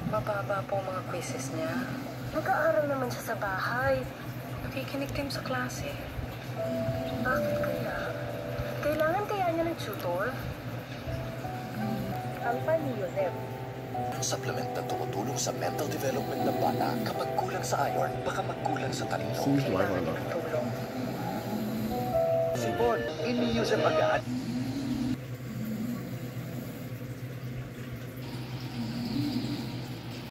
Mababa po ang mga quizzes niya. Nag-aaral naman siya sa bahay. Nakikinig din sa klase. Bakit kaya? Kailangan kaya niya ng tutor? Ang Neozep. Ang supplement na tumutulong sa mental development ng bata. Kapag kulang sa iron, baka magkulang sa talino. Kailangan niya ng tulong. Sipon, ini-use agad.